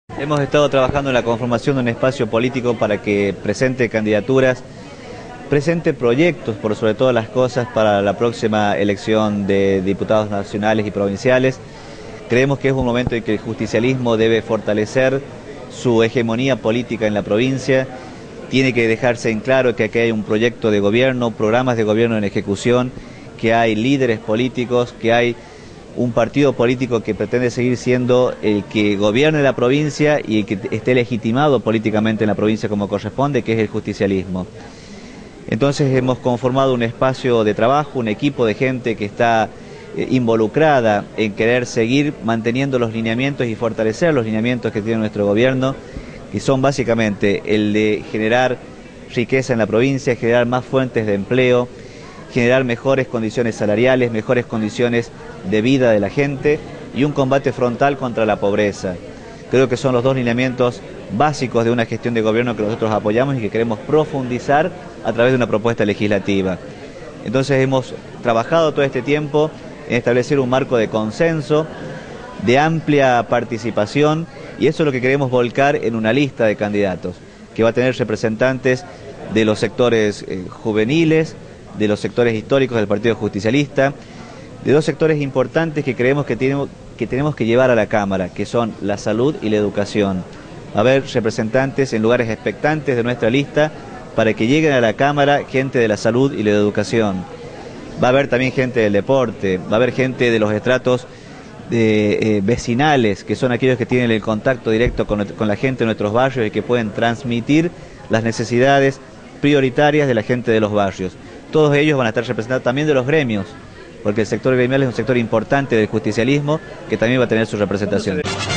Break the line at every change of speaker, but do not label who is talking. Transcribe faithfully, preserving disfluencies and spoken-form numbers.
Hemos estado trabajando en la conformación de un espacio político para que presente candidaturas, presente proyectos, por sobre todas las cosas, para la próxima elección de diputados nacionales y provinciales. Creemos que es un momento en que el justicialismo debe fortalecer su hegemonía política en la provincia. Tiene que dejarse en claro que aquí hay un proyecto de gobierno, programas de gobierno en ejecución, que hay líderes políticos, que hay un partido político que pretende seguir siendo el que gobierne la provincia y el que esté legitimado políticamente en la provincia como corresponde, que es el justicialismo. Entonces hemos conformado un espacio de trabajo, un equipo de gente que está eh, involucrada en querer seguir manteniendo los lineamientos y fortalecer los lineamientos que tiene nuestro gobierno, que son básicamente el de generar riqueza en la provincia, generar más fuentes de empleo, generar mejores condiciones salariales, mejores condiciones de vida de la gente y un combate frontal contra la pobreza. Creo que son los dos lineamientos básicos de una gestión de gobierno que nosotros apoyamos y que queremos profundizar a través de una propuesta legislativa. Entonces hemos trabajado todo este tiempo en establecer un marco de consenso, de amplia participación, y eso es lo que queremos volcar en una lista de candidatos, que va a tener representantes de los sectores eh, juveniles, de los sectores históricos del Partido Justicialista, de dos sectores importantes que creemos que tenemos, que tenemos que llevar a la Cámara, que son la salud y la educación. Va a haber representantes en lugares expectantes de nuestra lista para que lleguen a la Cámara gente de la salud y la educación. Va a haber también gente del deporte, va a haber gente de los estratos de, eh, vecinales, que son aquellos que tienen el contacto directo con, con la gente de nuestros barrios y que pueden transmitir las necesidades prioritarias de la gente de los barrios. Todos ellos van a estar representados también de los gremios, porque el sector gremial es un sector importante del justicialismo que también va a tener su representación.